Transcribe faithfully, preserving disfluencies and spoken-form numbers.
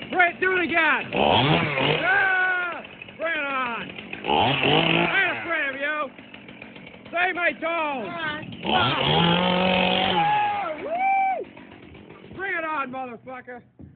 Bring it, do it again. Ah, bring it on. I ain't afraid of you. Save my toes. Oh, woo. Bring it on, motherfucker.